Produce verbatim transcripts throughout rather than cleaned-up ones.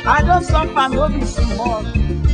I don't suffer no be small.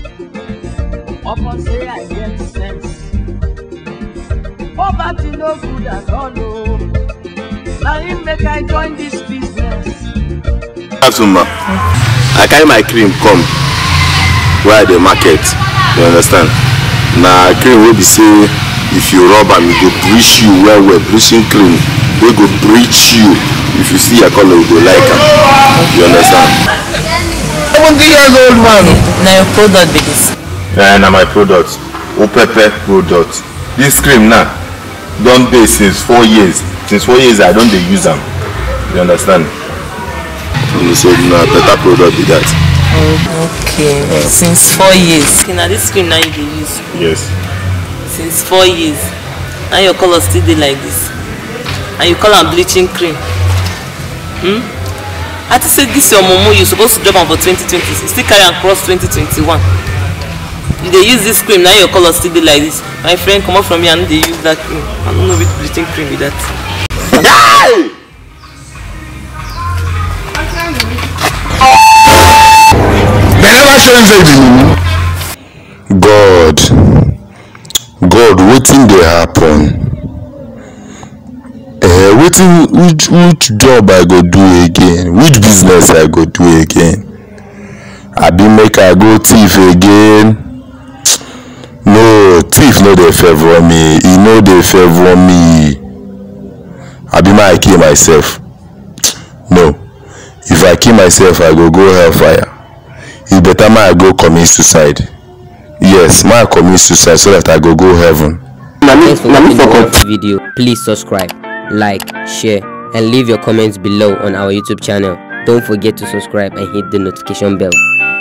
Upon say I get sense. Poverty no good at all. Oh. Now him make I join this business. Afternoon, I carry my cream come where the market. You understand? Now cream will be say if you rub and it go bleach you well well, bleaching cream. They go bleach you. If you see a color, you go like it. You understand? seventy years old man. Now your product be this. Yeah, now my product. Opepe product. This cream now don't dey since four years. Since four years I don't dey use them. You understand? So now better product be that. Oh, okay. Yeah. Since four years. Okay, now this cream now you dey use. Yes. Since four years. Now your color still dey like this. And you call am bleaching cream. Hmm? I just said this your momo you supposed to drop am for twenty twenty. You still carry am cross twenty twenty-one. You dey use this cream, now your color still dey like this. My friend come up from me and they use that cream. I don't know which bleaching cream with that. They never show God, God, wetin dey happen? Eh, wetin which which job I go do again? Which business I go do again? Abi make I go thief again? No, thief no dey favour me. E no dey favour me. Abi make I kill myself? No. If I kill myself, I go go hellfire. E better make I go commit suicide. Yes, make I commit suicide so that I go go heaven. Thanks for watching the video. Please subscribe, like, share, and leave your comments below on our YouTube channel. Don't forget to subscribe and hit the notification bell.